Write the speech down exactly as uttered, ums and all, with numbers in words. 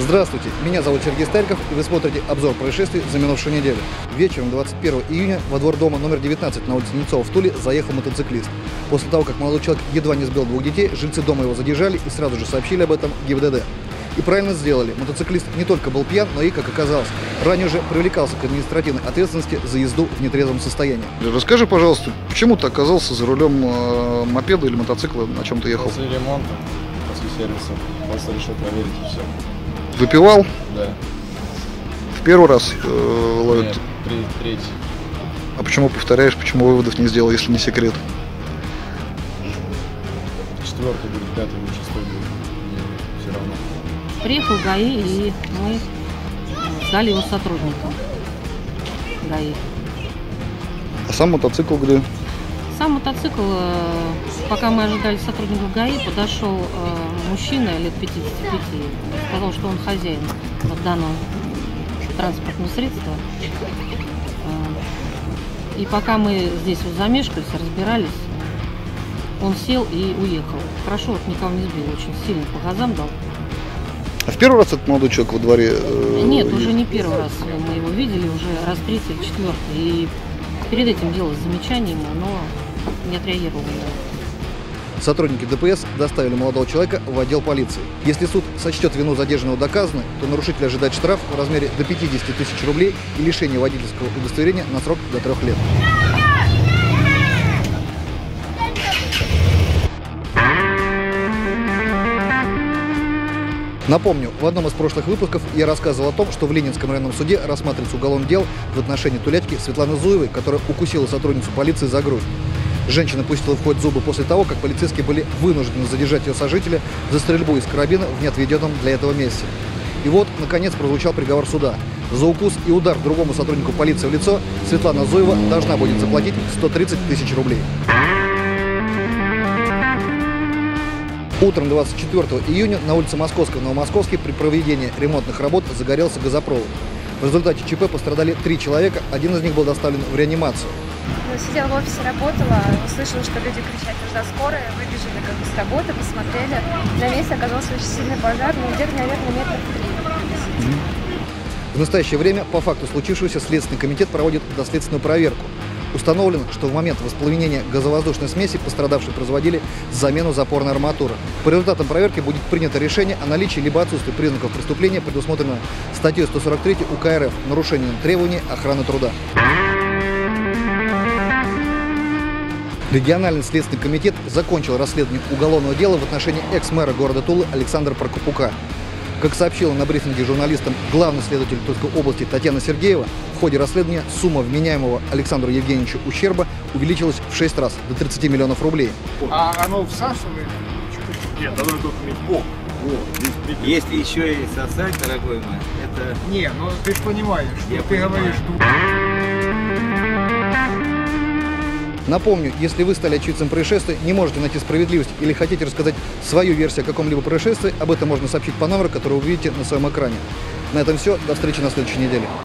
Здравствуйте, меня зовут Сергей Стариков, и вы смотрите обзор происшествий за минувшую неделю. Вечером двадцать первого июня во двор дома номер девятнадцать на улице Немцова в Туле заехал мотоциклист. После того, как молодой человек едва не сбил двух детей, жильцы дома его задержали и сразу же сообщили об этом ГИБДД. И правильно сделали. Мотоциклист не только был пьян, но и, как оказалось, ранее уже привлекался к административной ответственности за езду в нетрезвом состоянии. Расскажи, пожалуйста, почему ты оказался за рулем э, мопеда или мотоцикла, на чем ты ехал? После ремонта, после сервиса, просто решил проверить и все. Выпивал? Да. В первый раз э, ловят? Нет, при, третий. А почему повторяешь, почему выводов не сделал, если не секрет? Четвертый будет, пятый будет, шестой будет. Все равно. Приехал ГАИ, и мы сдали его сотрудникам ГАИ. А сам мотоцикл где? Сам мотоцикл, пока мы ожидали сотрудников ГАИ, подошел мужчина лет пятидесяти пяти, сказал, что он хозяин вот данного транспортного средства. И пока мы здесь вот замешкались, разбирались, он сел и уехал. Хорошо, вот никого не сбил, очень сильно по газам дал. А в первый раз этот молодой человек во дворе? Э, Нет, ездил? уже не первый раз мы его видели, уже раз третий или четвертый. И перед этим делал замечание ему, но не отреагировал. Сотрудники ДПС доставили молодого человека в отдел полиции. Если суд сочтет вину задержанного доказанной, то нарушитель ожидает штраф в размере до пятидесяти тысяч рублей и лишение водительского удостоверения на срок до трех лет. Напомню, в одном из прошлых выпусков я рассказывал о том, что в Ленинском районном суде рассматривается уголовное дело в отношении тулячки Светланы Зуевой, которая укусила сотрудницу полиции за грудь. Женщина пустила в ход зубы после того, как полицейские были вынуждены задержать ее сожителя за стрельбу из карабина в неотведенном для этого месте. И вот, наконец, прозвучал приговор суда. За укус и удар другому сотруднику полиции в лицо Светлана Зуева должна будет заплатить сто тридцать тысяч рублей. Утром двадцать четвёртого июня на улице Московской в Новомосковске при проведении ремонтных работ загорелся газопровод. В результате ЧП пострадали три человека, один из них был доставлен в реанимацию. Ну, сидела в офисе, работала, услышала, что люди кричат, нужна скорая, выбежали как бы с работы, посмотрели. На месте оказался очень сильный пожар, ну где-то, наверное, метров три. В настоящее время по факту случившегося Следственный комитет проводит доследственную проверку. Установлено, что в момент воспламенения газовоздушной смеси пострадавшие производили замену запорной арматуры. По результатам проверки будет принято решение о наличии либо отсутствии признаков преступления, предусмотренного статьей сто сорок три УК РФ «Нарушение требований охраны труда». Региональный следственный комитет закончил расследование уголовного дела в отношении экс-мэра города Тулы Александра Прокопука. Как сообщила на брифинге журналистам главный следователь Тульской области Татьяна Сергеева, в ходе расследования сумма вменяемого Александру Евгеньевичу ущерба увеличилась в шесть раз, до тридцати миллионов рублей. А оно всасывает? Нет, оно только О, Если еще и сосать, дорогой мой, это... Не, ну ты же понимаешь, что Я ты понимаю. говоришь... Напомню, если вы стали очевидцем происшествия, не можете найти справедливость или хотите рассказать свою версию о каком-либо происшествии, об этом можно сообщить по номеру, который вы видите на своем экране. На этом все. До встречи на следующей неделе.